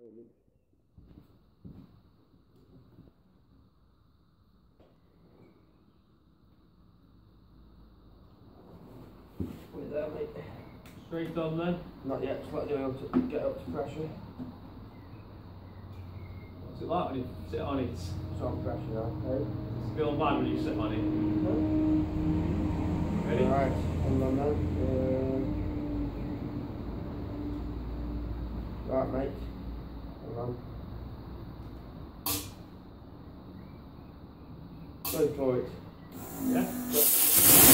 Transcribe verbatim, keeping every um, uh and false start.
Put it there, mate. Straight on then? Not yet, just let it go to get up to pressure. What's it like when you sit on it? It's on pressure now, okay? Does it feel bad when you sit on it? No. Ready? Alright, hold on then. Uh, right, mate. Hold on. Go for it. Yeah? Go.